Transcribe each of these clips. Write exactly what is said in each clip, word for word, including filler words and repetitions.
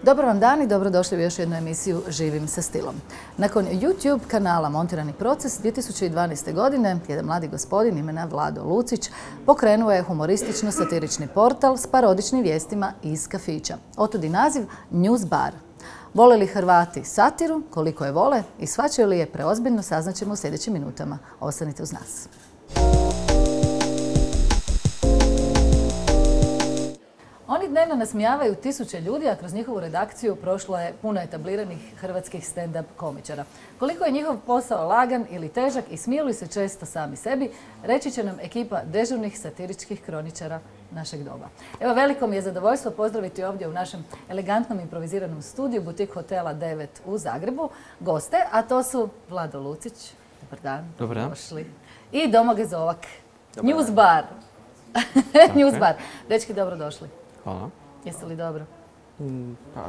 Dobar vam dan i dobrodošli u još jednu emisiju Živim sa stilom. Nakon YouTube kanala Montirani proces dvije tisuće dvanaeste. godine jedan mladi gospodin imena Vlado Lucić pokrenuo je humoristično-satirični portal s parodičnim vijestima iz kafića. Otud i naziv News Bar. Vole li Hrvati satiru, koliko je vole i shvaćaju li je preozbiljno, saznaćemo u sljedećim minutama. Ostanite uz nas. Oni dnevno nasmijavaju tisuće ljudi, a kroz njihovu redakciju prošlo je puno etabliranih hrvatskih stand-up komičara. Koliko je njihov posao lagan ili težak i smiju li se često sami sebi, reći će nam ekipa dežurnih satiričkih kroničara našeg doba. Evo, veliko mi je zadovoljstvo pozdraviti ovdje u našem elegantnom improviziranom studiju Butik hotela devet u Zagrebu goste, a to su Vlado Lucić, dobar dan, dobar dan. Došli, i Domagoj Zovak, News Bar. News Bar. Dečki, dobrodošli. Hvala. Jeste li dobro? Mm, pa,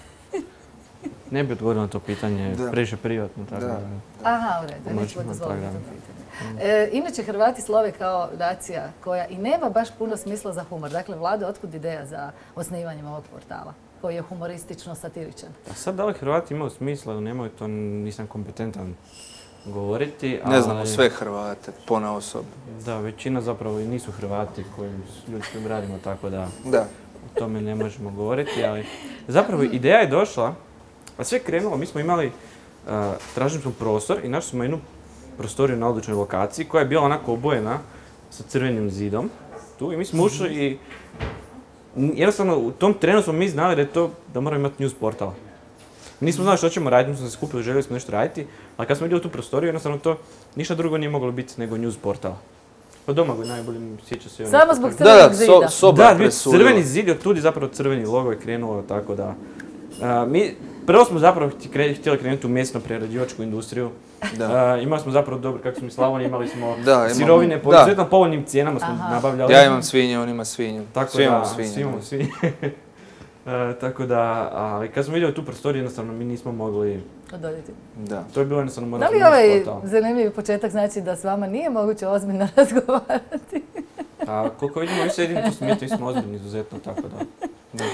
ne bi odgovorio na to pitanje, previše privatno. Tako da. Aha, u redu, neću dozvoliti to pitanje. E, inače, Hrvati slove kao nacija koja i nema baš puno smisla za humor. Dakle, Vlado, otkud ideja za osnivanjem ovog portala koji je humoristično-satiričan? A sad da li Hrvati imaju smisla ili nemaju, to nisam kompetentan govoriti. Ne znamo sve Hrvate, ponaosob. Da, većina zapravo i nisu Hrvati koji ljudi s kojim radimo, tako da, da o tome ne možemo govoriti. Ali zapravo ideja je došla, a sve krenulo, mi smo imali, uh, tražili smo prostor i našli smo jednu prostoriju na odličnoj lokaciji koja je bila onako obojena sa crvenim zidom tu i mi smo ušli i jednostavno u tom trenu smo mi znali da je to, da moramo imati news portal. Nismo znali što ćemo raditi, mi smo se skupili, željeli smo nešto raditi, ali kad smo vidjeli tu prostoriju, jednostavno to ništa drugo nije moglo biti nego news portal. Pa Domagoj najbolje sjeća se... Samo zbog crvenog zida. Da, soba da, crveni zid, od tudi zapravo crveni logo je krenulo, tako da... Uh, mi, prvo smo zapravo htjeli krenuti u mesno-prerađivačku industriju. Da. Uh, imali smo zapravo dobro, kako smo i Slavoniji, imali smo da, sirovine po izuzetno povoljnim cijenama smo Aha. nabavljali. Ja imam svinje, on ima svinju. Tako svi imamo svinje. Svi imamo svinje. Uh, tako da, ali kad smo vidjeli tu prostoriju, jednostavno mi nismo mogli... Odoljiti. Da. To je bilo jednostavno moramo... Da li ovaj zanimljivi početak znači da s vama nije moguće ozbiljno razgovarati? A koliko vidimo, vi se jedini tu smijete, vi smo ozbiljni izuzetno, tako da... da.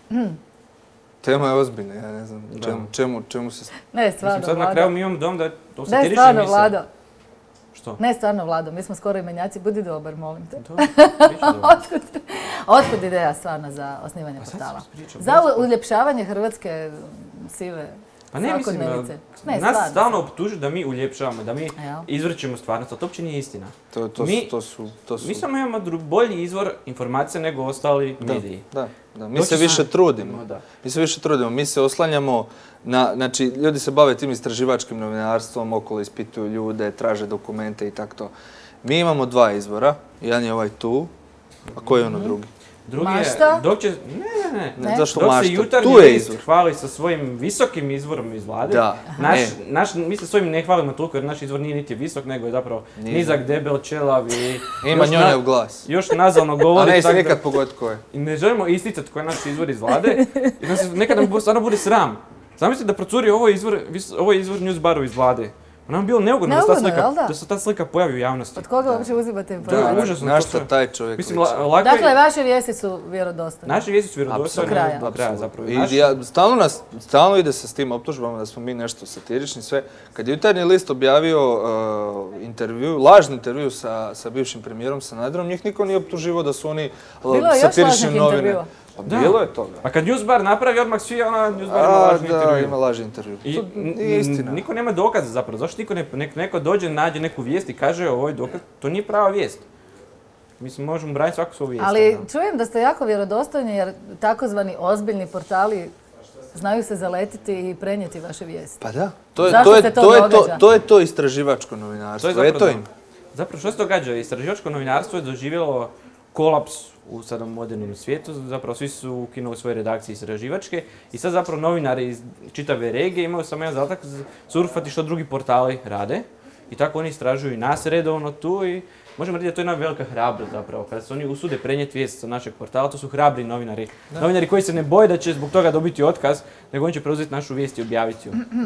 Tema je ozbiljna, ja ne znam čemu, čemu, čemu se... Ne, stvarno, Mislim, sad Vlado. na kraju mi imam dom da to satirične emisije. Ne, stvarno, emisije. Vlado. Što? Ne, stvarno, Vlado, mi smo skoro imenjaci, budi dobar, molim te. Dobro, Otkud, otkud ideja stvarno za osnivanje portala? Za uljepšavanje hrvatske sive Pa ne, mislim, ne, nas stalno optužuju da mi uljepšavamo, da mi izvrćemo stvarnost, ali to uopće nije istina. To, to, mi, to su, to su... mi samo imamo bolji izvor informacija nego ostali da, mediji. Da, da. Mi se više trudimo. Da. Mi se više trudimo. Mi se oslanjamo na, znači, ljudi se bave tim istraživačkim novinarstvom, okolo ispituju ljude, traže dokumente i tako to. Mi imamo dva izvora, jedan je ovaj tu, a koji je ono drugi? Drugi Mašta? je, dok će, ne, ne, ne, ne. Zašto dok mašta? se jutarnji list hvali sa svojim visokim izvorom iz vlade, da. Naš, naš, mi se svojim ne hvalimo toliko jer naš izvor nije niti visok, nego je zapravo Nije. nizak, debel, čelav i... Ima njonja u glas. Još nazalno govori. A ne, se nikad pogoditi ko je. I ne želimo isticati koji je naš izvor iz vlade, i nam se nekad nam stvarno bude sram. Zamislite da procuri ovo izvor, ovo izvor News Baru iz vlade. Nam je bilo neugodno da se ta slika, da se ta slika pojavi u javnosti. Od koga uopće uzimate informacije? Da, užasno. Na što taj čovjek Mislim, lako Dakle, je... vaše vijesti su vjerodostojne. Naše vijesti su vjerodostojne do kraja, do kraja zapravo. I Naš... ja, stalno, nas, stalno ide se s tim optužbama da smo mi nešto satirični, sve. Kad je Jutarnji list objavio uh, intervju, lažni intervju sa, sa bivšim premijerom Sanaderom, njih niko nije optuživao da su oni uh, satirični novine. Pa da. Bilo je toga. A kad News Bar napravi, odmah svi ona News Bar ima lažni da, intervju. ima lažni intervju. I to nije istina. Niko nema dokaza zapravo. Zašto niko ne, nek, neko dođe, nađe neku vijest i kaže ovo je dokaz? To nije prava vijest. Mislim, možemo braniti svaku svoju vijest. Ali da. Čujem da ste jako vjerodostojni jer takozvani ozbiljni portali znaju se zaletiti i prenijeti vaše vijesti. Pa da. To je, Zašto to je, se to, to, je događa? to, to je to istraživačko novinarstvo. To je Eto im. Zapravo što se događa? Istraživačko novinarstvo je doživjelo kolaps u sada modernom svijetu, zapravo svi su ukinuli svoje redakcije istraživačke i sad zapravo novinari iz čitave regije imaju samo jedan zadatak surfati što drugi portali rade i tako oni istražuju i nas redovno tu i možemo reći da to je jedna velika hrabrost zapravo. Kada se oni usude prenijeti vijest sa našeg portala, to su hrabri novinari. Da. Novinari koji se ne boje da će zbog toga dobiti otkaz, nego oni će preuzeti našu vijest i objaviti ju. Da.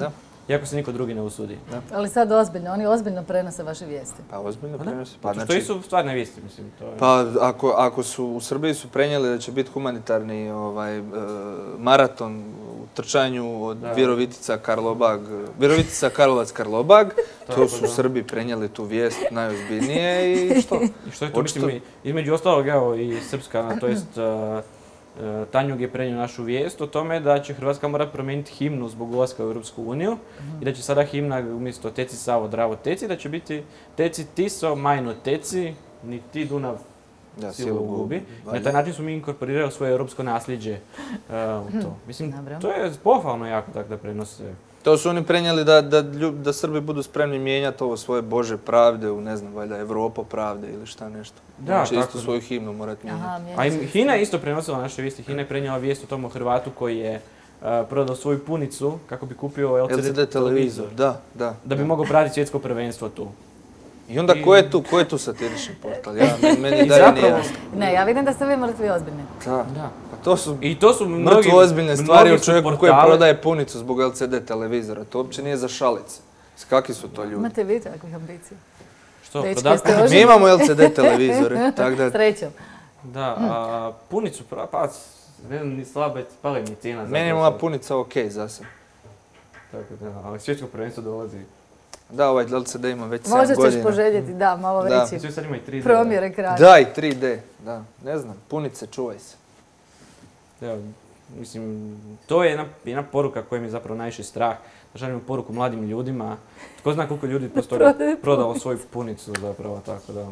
iako se niko drugi ne usudi. Ali sad ozbiljno, oni ozbiljno prenose vaše vijesti. Pa ozbiljno prenose. Pa znači... su stvarne vijesti, mislim. To je... Pa ako, ako su u Srbiji su prenijeli da će biti humanitarni ovaj, e, maraton u trčanju od da. Virovitica Karlobag, Virovitica Karlovac Karlobag, to, to su u Srbiji prenijeli tu vijest najozbiljnije i što? I što je to, Očito... mislim, između ostalog, evo, i srpska, to jest uh, Tanjug je prenio našu vijest o tome da će Hrvatska morati promijeniti himnu zbog ulaska u Europsku uniju mm-hmm. i da će sada himna umjesto Teci Savo Dravo Teci, da će biti Teci Tiso Majno Teci, ni ti Dunav da, silu gubi. Na taj način smo mi inkorporirali svoje europsko nasljeđe uh, u to. Mislim, Dobro. To je pohvalno jako tako da prenose. To su oni prenijeli da, da, da Srbi budu spremni mijenjati ovo svoje Bože pravde u, ne znam, valjda Evropa pravde ili šta nešto. Da, znači tako. Isto svoju himnu morati mijenjati. A i Hina je isto prenosila naše vijesti. Hina je prenijela vijest o tom Hrvatu koji je uh, prodao svoju punicu kako bi kupio L C D, L C D televizor. Da, da. Da bi da. mogao pratiti svjetsko prvenstvo tu. I onda I... ko je tu, ko je tu satirični portal? Ja, meni I dalje nije jasno. Ne, ja vidim da ste vi mrtvi ozbiljni. Da. da. Pa to su, I to su mnogi, mrtvo ozbiljne stvari u čovjeku portale... koji prodaje punicu zbog L C D televizora. To uopće nije za šalice. Kakvi su to ljudi? Imate vi takvih ambicija? Što? Mi imamo L C D televizore. Tak da... Srećom. Da, a punicu, pa ne znam, ni slaba, pali mi cijena. Meni je moja punica okej za se. Tako da, ali svjetsko prvenstvo dolazi. Da, ovaj L C D ima već sedam godina. godina. Možda ćeš poželjeti, da, malo da. veći Svi sad imaju tri D. promjer ekrana. Da, i tri D, da. Ne znam, punice, čuvaj se. Evo, mislim, to je jedna, jedna poruka koja mi je zapravo najviše strah. Da šaljemo poruku mladim ljudima. Tko zna koliko ljudi posto toga prodalo svoju punicu zapravo, tako da.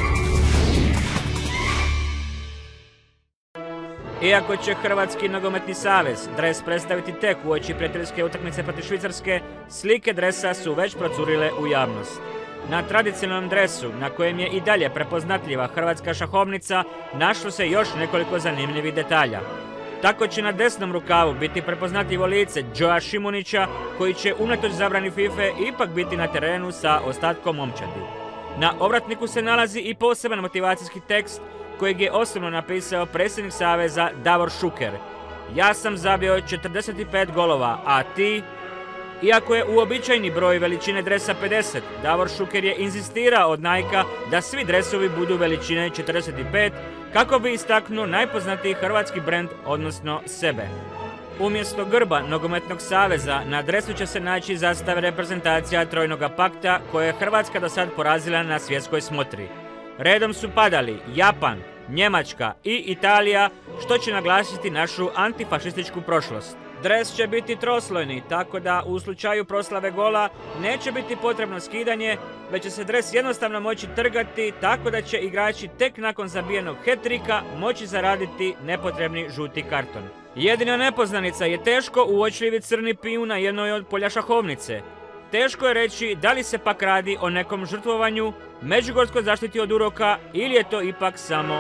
Iako će Hrvatski nogometni savez dres predstaviti tek uoči prijateljske utakmice protiv Švicarske, slike dresa su već procurile u javnost. Na tradicionalnom dresu, na kojem je i dalje prepoznatljiva hrvatska šahovnica, našlo se još nekoliko zanimljivih detalja. Tako će na desnom rukavu biti prepoznatljivo lice Joea Šimunića, koji će unatoč zabrani FIFA ipak biti na terenu sa ostatkom momčadi. Na ovratniku se nalazi i poseban motivacijski tekst kojeg je osobno napisao predsjednik Saveza Davor Šuker. Ja sam zabio četrdeset pet golova, a ti? Iako je uobičajeni broj veličine dresa pedeset, Davor Šuker je inzistirao od Nike-a da svi dresovi budu veličine četrdeset pet, kako bi istaknuo najpoznatiji hrvatski brend, odnosno sebe. Umjesto grba Nogometnog saveza, na dresu će se naći zastave reprezentacija Trojnoga pakta koje je Hrvatska do sad porazila na svjetskoj smotri. Redom su padali Japan, Njemačka i Italija, što će naglasiti našu antifašističku prošlost. Dres će biti troslojni, tako da u slučaju proslave gola neće biti potrebno skidanje, već će se dres jednostavno moći trgati, tako da će igrači tek nakon zabijenog hat-tricka moći zaraditi nepotrebni žuti karton. Jedina nepoznanica je teško uočljivi crni pijun na jednoj od polja šahovnice. Teško je reći da li se pak radi o nekom žrtvovanju, međugorskoj zaštiti od uroka ili je to ipak samo...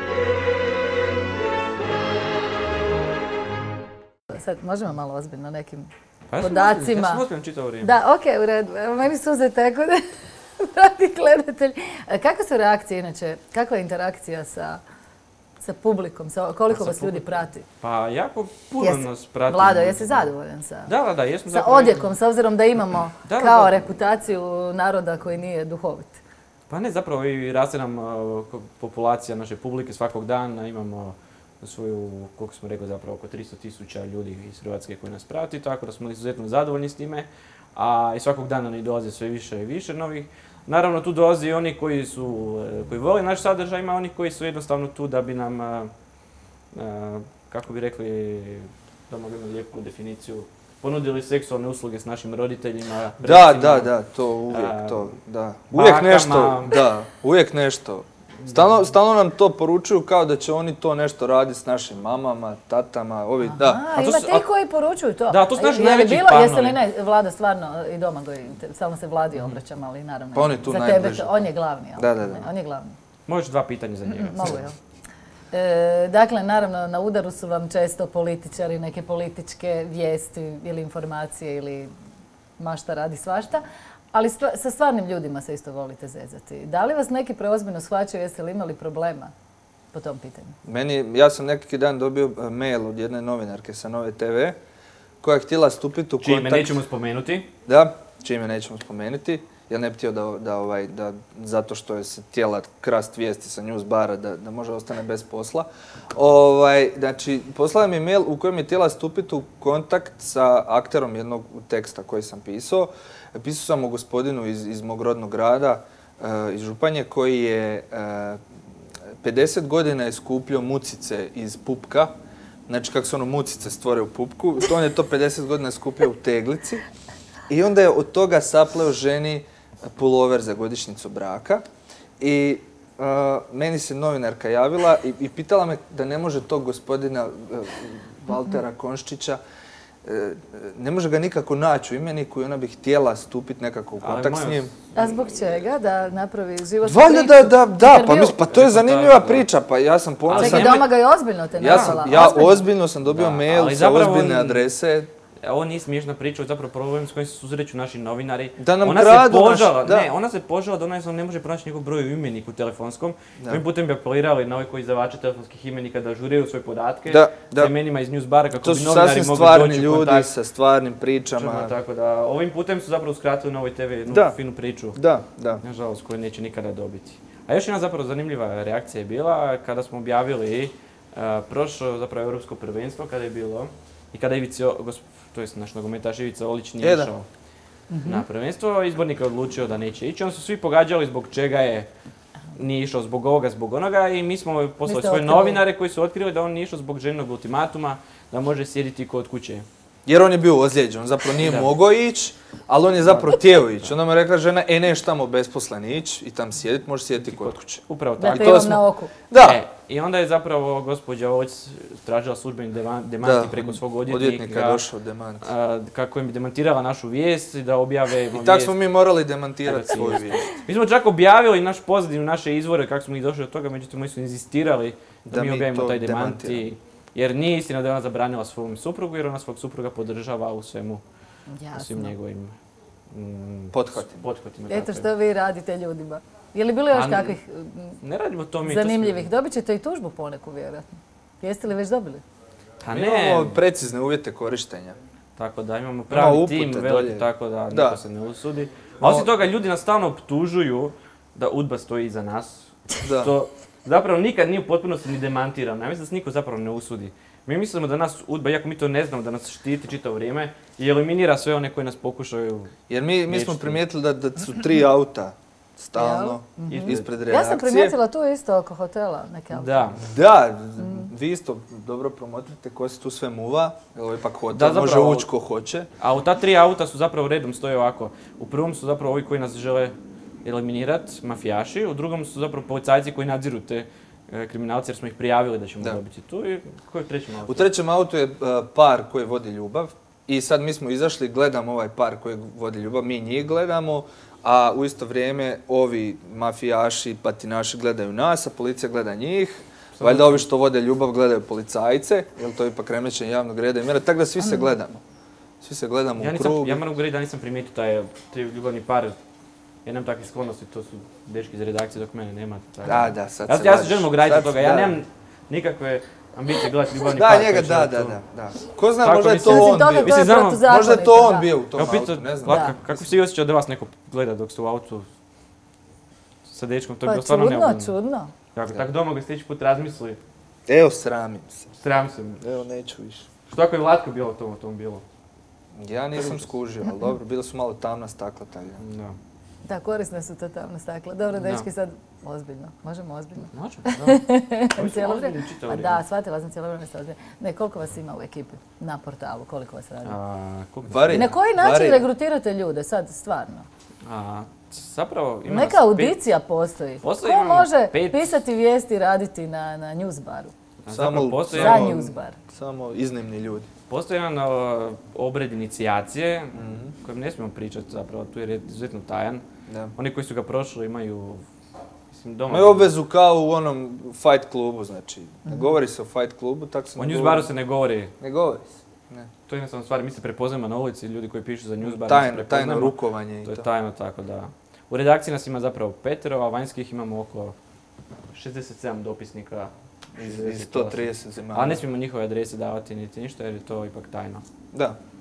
Sad možemo malo ozbiljno nekim pa podacima. Ja sam ozbiljno čitao vrijeme. Da, okej, okay, u redu. Evo, meni suze tako da dragi gledatelji. Kakve su reakcije inače? Kakva je interakcija sa, sa publikom? Sa, koliko vas ljudi prati? Pa jako puno Jes, nas prati. Vlado, jesi zadovoljan sa, da, da, da, jesam sa odjekom, s obzirom da imamo da, kao da. reputaciju naroda koji nije duhovit? Pa ne, zapravo i raste nam uh, populacija naše publike svakog dana. Imamo svoju, koliko smo rekli, zapravo oko tristo tisuća ljudi iz Hrvatske koji nas prati, tako da smo izuzetno zadovoljni s time. A i svakog dana nam dolaze sve više i više novih. Naravno, tu dolaze i oni koji su, koji vole naš sadržaj, ima oni koji su jednostavno tu da bi nam, a, a, kako bi rekli, da mogu imati lijepu definiciju, ponudili seksualne usluge s našim roditeljima. Da, da, da, to uvijek, to, da. Uvijek bakama. nešto, da, uvijek nešto. Stalno, stalno nam to poručuju kao da će oni to nešto raditi s našim mamama, tatama, ovi, Aha, da. A ima ti koji poručuju to? Da, to su naši je najveći bilo, fanovi. Jeste li ne, Vlada stvarno i Domagoj, samo se Vladi obraćam, ali naravno. Pa on je tu za najbliže. tebe, on je glavni, jel? Da, da, da. Ne, on je glavni. Možeš dva pitanja za njega. Mm, mogu, jel? E, dakle, naravno, na udaru su vam često političari, neke političke vijesti ili informacije ili mašta radi svašta. Ali stva, sa stvarnim ljudima se isto volite zezati. Da li vas neki preozbiljno shvaćaju, jeste li imali problema po tom pitanju? Meni, ja sam neki dan dobio mail od jedne novinarke sa Nove te ve koja je htjela stupiti u kontakt... Čime nećemo spomenuti. Da, čime nećemo spomenuti. Ja ne bih htio da, da, ovaj, da zato što je se htjela krast vijesti sa news bara da, da možda ostane bez posla. Ovaj, znači, poslala mi mail u kojem je htjela stupiti u kontakt sa akterom jednog teksta koji sam pisao. Pisao sam o gospodinu iz, iz mog rodnog grada, uh, iz Županje, koji je uh, pedeset godina je skupljao mucice iz pupka. Znači, kako se ono mucice stvore u pupku, to on je to pedeset godina skupljao u teglici. I onda je od toga sapleo ženi pulover za godišnjicu braka. I uh, meni se novinarka javila i, i pitala me da ne može tog gospodina uh, Valtera Konščića, uh, ne može ga nikako naći u imeniku i ona bi htjela stupiti nekako u kontakt s njim. A zbog čega? Da napravi životnu Valjda priču? da, da, da, pa, mis, pa to je zanimljiva priča, pa ja sam ponosan. Čekaj, Doma ga je ozbiljno te Ja, nazvala. sam, ja ozbiljno? ozbiljno sam dobio Da, mail ali sa zapravo ozbiljne on- adrese. Ovo nije smiješna priča, ovo je zapravo problem s kojim se susreću naši novinari. Da nam ona kradu se naš- požala, da. ne, ona se požala da ona jednostavno ne može pronaći njegov broj u imeniku telefonskom. Da. Ovim putem bi apelirali na ove koji izdavače telefonskih imenika da ažuriraju svoje podatke Da, da. sa imenima iz newsbara kako To bi su novinari sasvim mogli stvarni doći u ljudi kontakt. sa stvarnim pričama. Tako da, ovim putem su zapravo uskratili na ovoj te ve jednu Da. finu priču. Da, da. Nažalost, koju neće nikada dobiti. A još jedna zapravo zanimljiva reakcija je bila kada smo objavili uh, prošlo zapravo europsko prvenstvo kada je bilo i kada je Ivica, to jest naš nogometaš Ivica Olić nije E, da. išao na prvenstvo, izbornik je odlučio da neće ići. Onda su svi pogađali zbog čega je nije išao, zbog ovoga, zbog onoga i mi smo poslali ste svoje otkrili. novinare koji su otkrili da on nije išao zbog ženinog ultimatuma, da može sjediti kod kuće. Jer on je bio ozlijeđen, on zapravo nije Da. mogao ići, ali on je zapravo htio ići. Onda mu je rekla žena, e neš tamo besposlen ići i tam sjedit, možeš sjediti kod kuće. Upravo Da tako. te to imam smo- na oku. Da, E, I onda je zapravo gospođa Olić tražila službeni deman- demanti da. preko svog Odvjetnika odvjetnika. je došao demant. a, kako im bi demantirala našu vijest i da objave I vijest. tako smo mi morali demantirati Kada svoju si- vijest. Mi smo čak objavili naš pozadinu, naše izvore, kako smo ih došli do toga, međutim oni su inzistirali da, Da mi mi objavimo to taj demanti. demantiramo. Jer nije istina da je ona zabranila svom suprugu, jer ona svog supruga podržava u svemu, u svim Jasno. njegovim mm, Pothvatima. pothvatima. Eto tako je. što vi radite ljudima. Je li bilo još A, kakvih mm, Ne radimo to mi. to zanimljivih? smo- Dobit ćete i tužbu poneku, vjerojatno. Jeste li već dobili? Pa Mi ne, imamo precizne uvjete korištenja. tako da imamo pravi upute tim dolje. veliki, tako da, Da. niko se ne usudi. No. A osim toga, ljudi nas stalno optužuju da UDBA stoji iza nas. Da. Što zapravo nikad nije u potpunosti ni demantirano. Ja mislim da se niko zapravo ne usudi. Mi mislimo da nas UDBA, iako mi to ne znamo, da nas štiti čitavo vrijeme i eliminira sve one koji nas pokušaju. Jer mi, mi smo Liječiti. primijetili da, da su tri auta stalno Mhm. ispred Ja redakcije. sam primijetila tu isto oko hotela neke auto. Da. Da, vi isto dobro promotrite ko se tu sve muva, jer ovo je ipak hotel, Da, može zapravo- ući ko hoće. A u ta tri auta su zapravo redom stoje ovako. U prvom su zapravo ovi koji nas žele eliminirati, mafijaši. U drugom su zapravo policajci koji nadziru te e, kriminalce jer smo ih prijavili da ćemo Da. dobiti tu. I koji je u trećem autu? U trećem autu je uh, par koji vodi ljubav i sad mi smo izašli, gledamo ovaj par koji vodi ljubav, mi njih gledamo, a u isto vrijeme ovi mafijaši, patinaši gledaju nas, a policija gleda njih. Valjda ovi što vode ljubav gledaju policajce, jer to je ipak remećenje javnog reda i mjera, tako da svi se gledamo. Svi se gledamo Ja, u nisam, krug. ja moram govoriti da nisam primijetio taj, taj ljubavni par. Ja nemam takvih sklonosti, to su dečki iz redakcije dok mene nema. tako Da, da, sad Ja, se ja se lažeš. želim ograditi Sad od toga, se- ja da. nemam nikakve ambicije gledati ljubavni Da, par. njega, koji će da, tu- da, da, da. Ko zna, Tako, možda je mislim- to Osim on toga, bio. to Mislim, je znamo- protuzakonito. Možda je to on da. bio u tom Evo, pitao, autu, ne znam. Vlatka, Da. kako si osjećao da vas neko gleda dok ste u autu sa dečkom? To je Pa bilo stvarno čudno, neugodno. čudno. Tako, tako doma ga sljedeći put razmisli, Evo, sramim se. sram se. Evo, neću više. Što ako je Vlatka bilo u tom automobilu? Ja nisam skužio, ali dobro, bila su malo tamna stakla tada. Da. Da, korisne su to tamna stakla. Dobro, Da. dečki, sad ozbiljno. Možemo ozbiljno? Možemo, da. Ovi su Cijelo ozbiljni vrijeme? čitavo Pa vrijeme. da, shvatila sam cijelo vrijeme ste ozbiljni. Ne, koliko vas ima u ekipi na portalu? Koliko vas radi? A, koliko- Vari- I na koji način Varira. regrutirate ljude sad, stvarno? A, zapravo ima Neka nas audicija postoji. Postoji, Ko imamo može pet- pisati vijesti i raditi na, na newsbaru? pet- a Samo- zapravo postoji, Za Samo- newsbar. Samo iznimni ljudi. postoji jedan uh, obred inicijacije Mhm. kojem ne smijemo pričati zapravo, tu je izuzetno tajan. Da. Oni koji su ga prošli imaju, mislim, doma. Imaju obvezu kao u onom fight klubu, znači. Ne govori se o fight klubu, tako se O ne newsbaru govori. se ne govori. Ne govori se. Ne. To je jednostavno stvar, mi se prepoznajemo na ulici, ljudi koji pišu za newsbar, mi se Tajno, prepoznajemo. tajno rukovanje i To je to. tajno, tako da. U redakciji nas ima zapravo petero, a vanjskih imamo oko šezdeset sedam dopisnika iz Iz sto trideset zemalja. A ne smijemo njihove adrese davati niti ništa jer je to ipak tajno. Da.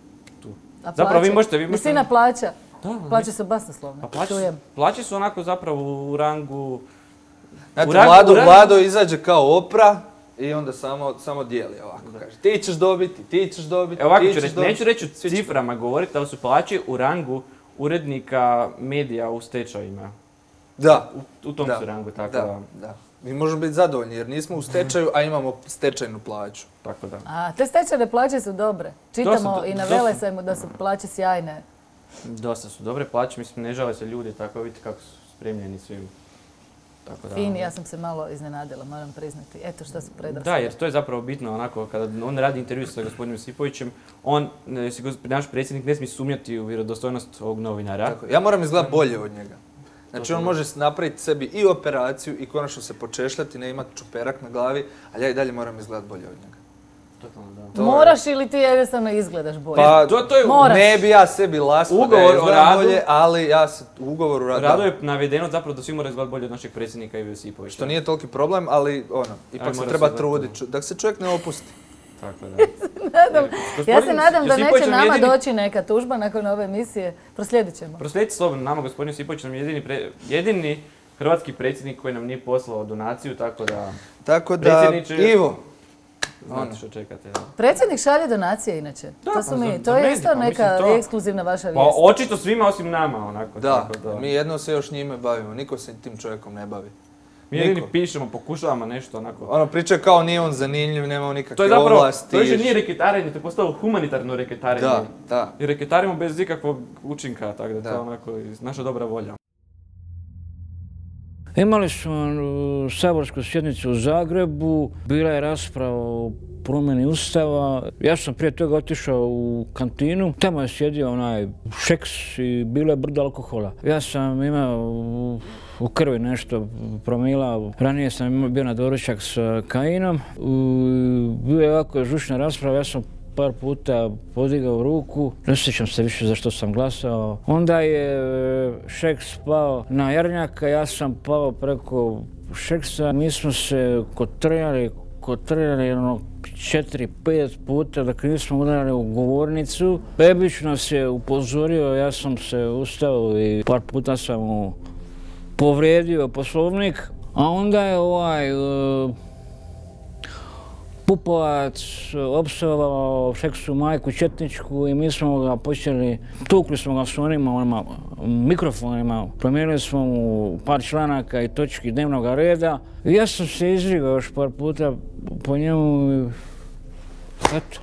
A Zapravo vi plaće? možete... Vi možete... Visina plaća? Da, Plaće su basnoslovne. Pa plaće, Čujem. plaće su onako zapravo u rangu... Znate, u rangu- Vlado, u rangu- Vlado izađe kao Opra i onda samo, samo dijeli ovako, kaže ti ćeš dobiti, ti ćeš dobiti, Evo ovako ti ću ćeš reći, dobiti. neću reći o Svi će- ciframa govoriti, ali su plaće u rangu urednika medija u stečajima. Da. U, u tom da, su rangu, tako da, da. da. Mi možemo biti zadovoljni jer nismo u stečaju, a imamo stečajnu plaću. Tako da. A, te stečajne plaće su dobre. Čitamo Dosta, i na dosta. Velesajmu da su plaće sjajne. Dosta su dobre plaće, mislim, ne žale se ljudi, tako vidite kako su spremljeni svi. Tako da, Fini, ja sam se malo iznenadila, moram priznati. Eto što su predrasude. Da, jer to je zapravo bitno onako, kada on radi intervju sa gospodinom Josipovićem, on, ne, si gosp- naš predsjednik, ne smije sumnjati u vjerodostojnost ovog novinara. Tako, ja moram izgledati bolje od njega. Znači on može napraviti sebi i operaciju i konačno se počešljati, ne imati čuperak na glavi, ali ja i dalje moram izgledati bolje od njega. Totalno, da. To je- Moraš ili ti jednostavno izgledaš bolje? Pa, To, to je Moraš. ne bi ja sebi lasko da Ugovor ja o izgledam radu- bolje, ali ja se u ugovoru o radu... Rado je navedeno zapravo da svi moraju izgledati bolje od našeg predsjednika Ive Josipovića. Što nije toliki problem, ali ono, ipak Aj, se mora treba se truditi, da se čovjek ne opusti. Tako da. Nadam- Jer Ja se gospodin nadam da Josipović neće nam je nama jedini- doći neka tužba nakon ove emisije. Proslijedit ćemo. Proslijedite slobodno nama, gospodin Josipović nam je jedini, pre- jedini hrvatski predsjednik koji nam nije poslao donaciju, tako da... Tako da, Predsjedniče- Ivo, Znate što čekate. Da. Predsjednik šalje donacije inače. Da, to su pa mi, za- to za je medij, isto pa neka mislim to- ekskluzivna vaša Pa vijest. očito svima osim nama, onako. da, tako da. mi jedno se još njime bavimo, niko se tim čovjekom ne bavi. Mi jedini niko. pišemo, pokušavamo nešto onako. Ono, priča kao nije on zanimljiv, nema nikakve To je zapravo, ovlasti. to više nije reketarenje, to je postalo humanitarno reketarenje. Da, da. I reketarimo bez ikakvog učinka, tako da, Da. to je onako iz- naša dobra volja. Imali smo uh, saborsku sjednicu u Zagrebu, bila je rasprava o promjeni Ustava. Ja sam prije toga otišao u kantinu, tamo je sjedio onaj Šeks i bilo je brdo alkohola. Ja sam imao u, u krvi nešto promila, ranije sam imao- bio na doručak sa Kajinom. U, bio je ovako žučna rasprava, ja sam par puta podigao ruku, ne sjećam se više za što sam glasao. Onda je e, Šeks pao na Jarnjaka, ja sam pao preko Šeksa. Mi smo se kotrljali, kotrljali ono četiri, pet puta, dakle nismo udarali u govornicu. Bebić nas je upozorio, ja sam se ustao i par puta sam mu povrijedio poslovnik. A onda je ovaj... e, Pupovac opsovao Šeksu majku četničku i mi smo ga počeli, tukli smo ga s onima, onima mikrofonima, promijenili smo mu par članaka i točki dnevnog reda. I ja sam se izrigao još par puta po njemu i eto.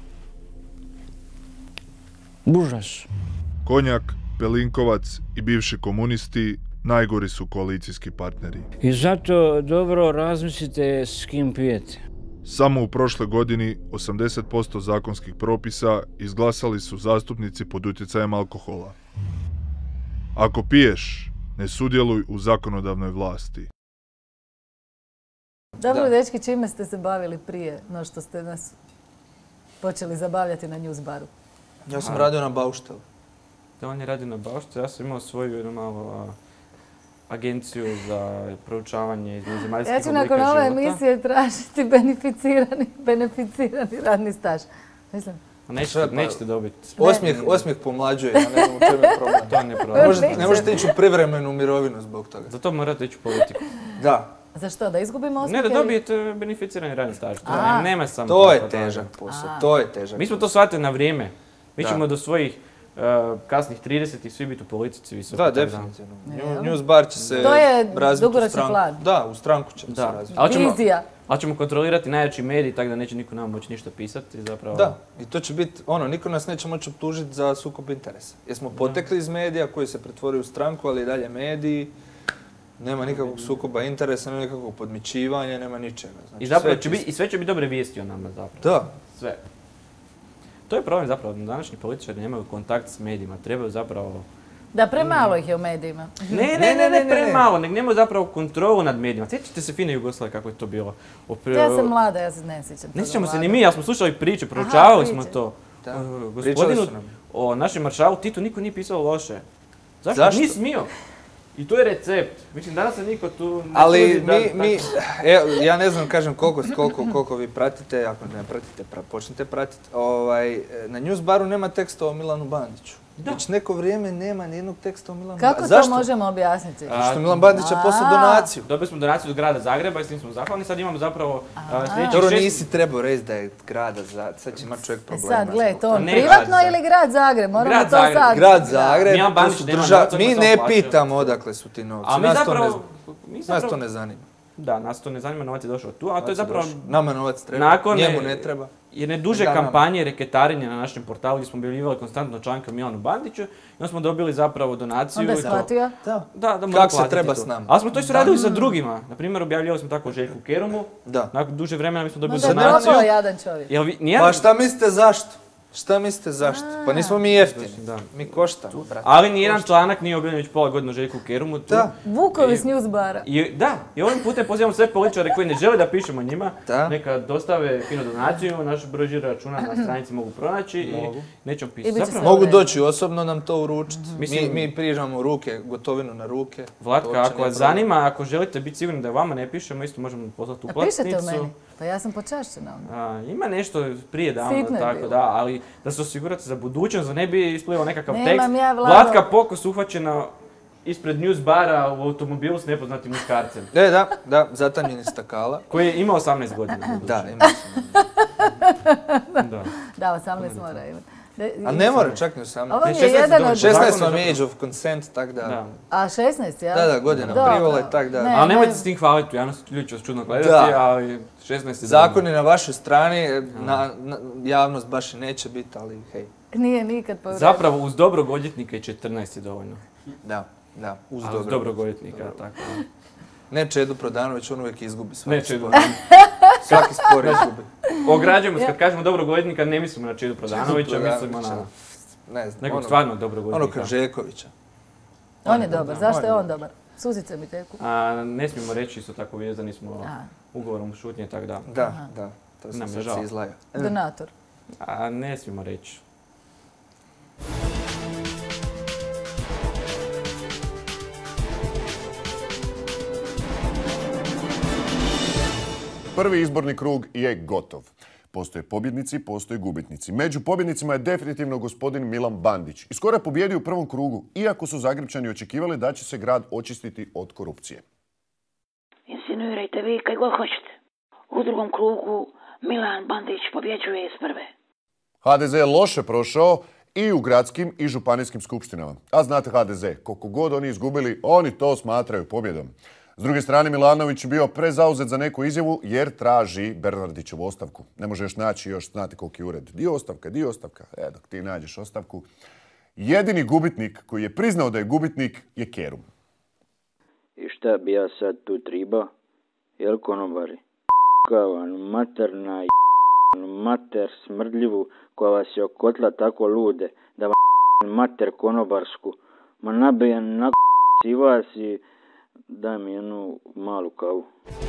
Užas. Konjak, Pelinkovac i bivši komunisti najgori su koalicijski partneri. I zato dobro razmislite s kim pijete. Samo u prošloj godini osamdeset posto zakonskih propisa izglasali su zastupnici pod utjecajem alkohola. Ako piješ, ne sudjeluj u zakonodavnoj vlasti. Dobro, Da. dečki, čime ste se bavili prije no što ste nas počeli zabavljati na Newsbaru? Ja sam radio na Bauštelu. Da, on je radio na Bauštu, ja sam imao svoju jednu malu a, agenciju za proučavanje zemaljskih Ja ću oblika nakon ove života. emisije tražiti beneficirani, beneficirani radni staž. Mislim, A Nećete, Sve, pa- nećete dobiti. Osmijeh, osmijeh pomlađuje, ja ne znam u čemu je problem. To ne Ne problem. možete, ne možete ići u privremenu mirovinu zbog toga. Zato morate ići u politiku. Da, za što, da izgubimo osmijeh? Ne, da ili- dobijete beneficirani radni staž. To A. je- nema samo to je tako da- težak posao, A. to je težak Mi smo to posao. shvatili na vrijeme. Mi Da. ćemo do svojih uh, kasnih tridesetih svi biti u politici visoko. Da, tako definitivno. Ne, New- jel? Newsbar će se To je razviti u dugoročni stranku. plan. Da, u stranku će se Da. razviti. Ali ćemo, Vizija. ali ćemo kontrolirati najjači medij, tako da neće niko nam moći ništa pisati. Zapravo. Da, i to će biti, ono, niko nas neće moći optužiti za sukob interesa. Jer smo potekli iz medija koji se pretvorio u stranku, ali i dalje mediji. Nema nikakvog sukoba interesa, nema nikakvog podmićivanja, nema ničega. Znači, I, zapravo sve će čisto. biti, I sve će biti dobre vijesti o nama zapravo. Da, Sve. To je problem zapravo, današnji političari nemaju kontakt s medijima, trebaju zapravo... Da, premalo ih je u medijima. Ne, ne, ne, ne, ne, ne. premalo, nego nemaju zapravo kontrolu nad medijima. Sjećate se fine Jugoslavije kako je to bilo? O- Ja sam mlada, ja se ne sjećam. Ne toga sjećamo se mlada. ni mi, ali smo slušali priče, proučavali smo priče. to. Da. Uh, Pričali Gospodinu, su nam. o našem maršalu Titu niko nije pisao loše. Zašto? Zašto? Nije smio. I to je recept. Mislim, danas se niko tu ne Ali trudi da- mi, mi, evo, ja ne znam, kažem koliko, koliko, koliko vi pratite, ako ne pratite, pra, počnite pratiti. Ovaj, na Newsbaru nema teksta o Milanu Bandiću. Već neko vrijeme nema nijednog teksta o Milanu Bandiću. Kako Zašto? to možemo objasniti? A, Što Milan Bandić je poslao donaciju. Dobili smo donaciju od grada Zagreba i s tim smo zahvalni. Sad imamo zapravo a, sljedećih Dobro, šest- nisi trebao reći da je grada Zagreb, sad će imati čovjek E problema. sad, gle, zbog to toga. Ne, privatno grad ili grad Zagreb? Moramo Grad to Zagreb. sad. Grad Zagreb, Milan to Bandić su nema drža- novaca, mi samo ne plaća. pitamo odakle su ti novci. A mi nas, to zapravo... ne, mi nas zapravo- to ne zanima. Da, nas to ne zanima, novac je došao tu, a to je Novac je zapravo... došao. Nama novac treba, nakon njemu ne- ne treba. jedne duže Da, nama. kampanje reketarenja na našem portalu gdje smo objavljivali konstantno članke o Milanu Bandiću i onda smo dobili zapravo donaciju. Onda je i to. shvatio. Da. Da, da mogu Kako se platiti treba to. s nama. Ali smo to isto radili sa drugima. Na primjer, objavljivali smo tako Željku Kerumu. Da. Nakon duže vremena mi smo dobili Onda je donaciju. propao jadan čovjek. Jel vi, nijedan- Pa šta mislite zašto? Šta mislite zašto? Pa nismo mi jeftini. Da. Mi koštamo, brate. Ali nijedan članak nije objavljen već pola godine o Željku Kerumu. Tu. Da. Vukovi s Newsbara. I, da, i ovim putem pozivamo sve političare koji ne žele da pišemo njima, Da. neka dostave fino donaciju, naš broj žiro računa na stranici mogu pronaći Mogu. i nećemo I pisati. bit će Zapravo, sve Mogu u redu. doći osobno nam to uručiti. Mislim- Mi, mi prižamo ruke, gotovinu na ruke. To Vlatka, uopće ako nije vas problem. zanima, ako želite biti sigurni da vama ne pišemo, isto možemo poslati A uplatnicu. pišete u meni? Pa ja sam počašćena. ono. A, ima nešto prije davno, Sitno je tako bilo. da, ali da se osigurate za budućnost, da ne bi isplivao nekakav Nemam tekst. ja, Vlado. Vlatka Pokos uhvaćena ispred Newsbara u automobilu s nepoznatim muškarcem, E, da, da, zatamljeni stakala. koji je imao osamnaest godina. Da, ima se. Da. Da, osamnaest mora imati. De- A ne mora čak ni osamnaest. Ovo mi je šesnaest jedan dođe. od... šesnaest Zakon vam je je age of consent, tak da. Da. A šesnaest, ja? Da, da, godina Dobro. privole, tak da. Ne, Ali nemojte ne. se s tim hvaliti, u javnosti ljudi će vas čudno gledati, Da. ali šesnaest je Zakon dovoljno. je na vašoj strani, na, na- javnost baš i neće biti, ali hej. Nije nikad povredno. Zapravo uz dobrog odvjetnika i četrnaest je dovoljno. Da, da, uz Ali uz dobro. dobrog odvjetnika, tako. Ne Čedu Prodanović, on uvijek izgubi svaki Ne Čedu. spor. Svaki spor izgubi. Ograđujemo se, kad kažemo dobrog odvjetnika, ne mislimo na Čedu Prodanovića, mislimo na Ne znam, nekog ono- stvarno dobrog Ono odvjetnika. Kržekovića. On je dobar. Zašto on je je on dobar? Suzice mi teku. A, ne smijemo reći, isto tako vezani smo A. ugovorom šutnje, tako da. Da, da, to sam Nam je sad žao. se izlaja. Donator. A ne smijemo reći. Prvi izborni krug je gotov. Postoje pobjednici, postoje gubitnici. Među pobjednicima je definitivno gospodin Milan Bandić. I skoro je pobijedio u prvom krugu, iako su Zagrepčani očekivali da će se grad očistiti od korupcije. Insinuirajte vi kaj god hoćete. U drugom krugu Milan Bandić pobjeđuje iz prve. ha de ze je loše prošao i u gradskim i županijskim skupštinama. A znate ha de ze, koliko god oni izgubili, oni to smatraju pobjedom. S druge strane, Milanović je bio prezauzet za neku izjavu jer traži Bernardićevu ostavku. Ne može još naći, još znate koliki je ured. Dio ostavka, dio ostavka. E, dok ti nađeš ostavku. Jedini gubitnik koji je priznao da je gubitnik je Kerum. I šta bi ja sad tu triba? Jel konobari? Kavan, materna j***, mater smrdljivu koja vas je okotla tako lude da vam mater konobarsku. Ma nabijem na i vas i daj mi jednu malu kavu.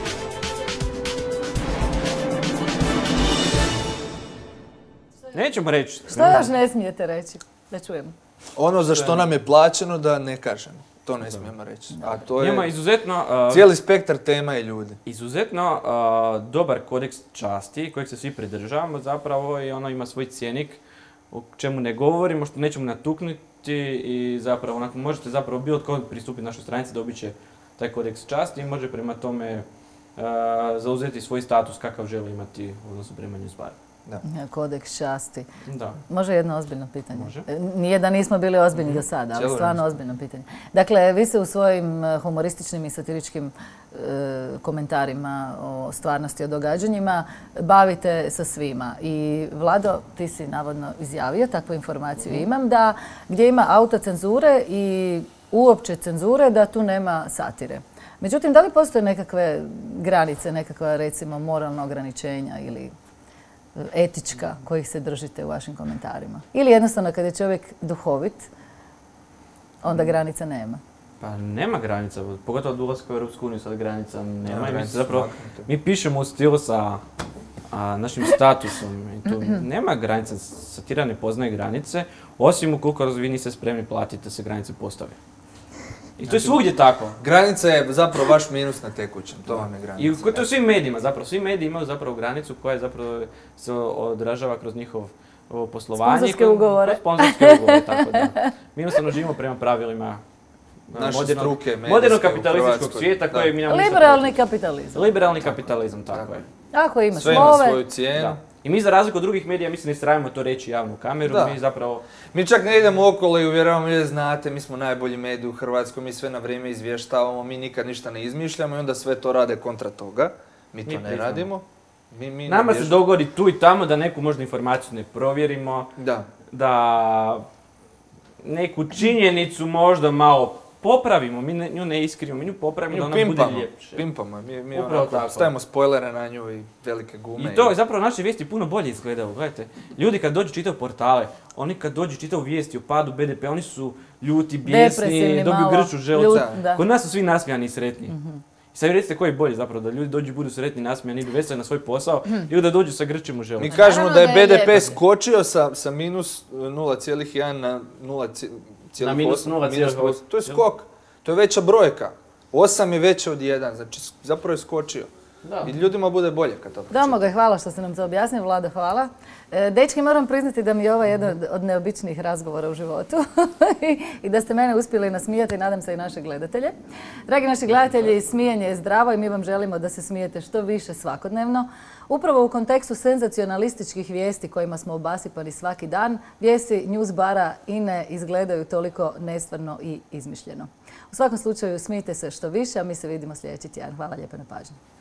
Nećemo reći. Što još ne smijete reći? Da čujemo. Ono za što nam je plaćeno da ne kažemo. To ne smijemo reći. A to Njema je izuzetno... uh, cijeli spektar tema i ljudi. Izuzetno uh, dobar kodeks časti kojeg se svi pridržavamo zapravo i ono ima svoj cjenik o čemu ne govorimo, što nećemo natuknuti i zapravo onako, možete zapravo bilo tko pristupiti našoj stranici dobit će taj kodeks časti i može prema tome uh, zauzeti svoj status kakav želi imati u odnosu prema Newsbaru. Kodeks časti. Da. Može jedno ozbiljno pitanje? Može. E, Nije da nismo bili ozbiljni do sada, ali Cijelo stvarno vrijeme. ozbiljno pitanje. Dakle, vi se u svojim e, humorističnim i satiričkim e, komentarima o stvarnosti, o događanjima bavite sa svima. I Vlado, ti si navodno izjavio, takvu informaciju imam, da gdje ima autocenzure i uopće cenzure, da tu nema satire. Međutim, da li postoje nekakve granice, nekakva recimo moralna ograničenja ili etička kojih se držite u vašim komentarima? Ili jednostavno kad je čovjek duhovit, onda granica nema? Pa nema granica, pogotovo od ulaska u Europsku uniju sad granica nema. Nema I mi, granica, se zapravo, smaknuto. mi pišemo u stilu sa a, našim statusom i tu nema granica, satira ne poznaje granice, osim ukoliko vi niste spremni platiti da se granice postave. I to je svugdje tako. Granica je zapravo vaš minus na tekućem, to vam je granica. I to u svim medijima zapravo, svi mediji imaju zapravo granicu koja zapravo se odražava kroz njihov poslovanje. Sponzorske ugovore. Sponzorske ugovore, tako da. Mi jednostavno živimo prema pravilima naše struke, modernog kapitalističkog svijeta koje mi nemamo ništa. Liberalni kapitalizam. Liberalni kapitalizam, tako je. Ako ima sve slove. Sve ima svoju cijenu. I mi za razliku od drugih medija, mi se ne stravimo to reći javnu u kameru, da. mi zapravo... Mi čak ne idemo okolo i uvjeravamo, jer znate, mi smo najbolji mediji u Hrvatskoj, mi sve na vrijeme izvještavamo, mi nikad ništa ne izmišljamo i onda sve to rade kontra toga. Mi to mi ne priznamo. radimo. Mi, mi Nama se dogodi tu i tamo da neku možda informaciju ne provjerimo, da, da neku činjenicu možda malo popravimo, mi ne, nju ne iskrivimo, mi nju popravimo da ona bude ljepše. Pimpamo, mi, mi onako stavimo spoilere na nju i velike gume. I to je zapravo naše vijesti puno bolje izgledaju, gledajte. Ljudi kad dođu čitaju portale, oni kad dođu čitaju vijesti o padu be de pe, oni su ljuti, bijesni, dobiju grču želuca. Kod nas su svi nasmijani i sretni. Mm-hmm. I sad vi recite koji je bolje zapravo, da ljudi dođu budu sretni, nasmijani, idu veseli na svoj posao ili da dođu sa grčem u želucu. Mi kažemo da je be de pe skočio sa, sa minus nula zarez jedan na nula zarez osam. To je skok. To je veća brojka. osam je veće od jedan, znači zapravo je skočio. Da. I ljudima bude bolje kad to pročitaju. Domagoj, hvala što ste nam to objasnili. Vlado, hvala. E, dečki, moram priznati da mi je ovo jedan od neobičnijih razgovora u životu i da ste mene uspjeli nasmijati, nadam se i naše gledatelje. Dragi naši gledatelji, smijanje je zdravo i mi vam želimo da se smijete što više svakodnevno. Upravo u kontekstu senzacionalističkih vijesti kojima smo obasipani svaki dan, vijesti news bara i ne izgledaju toliko nestvarno i izmišljeno. U svakom slučaju smijte se što više, a mi se vidimo sljedeći tjedan. Hvala lijepo na pažnji.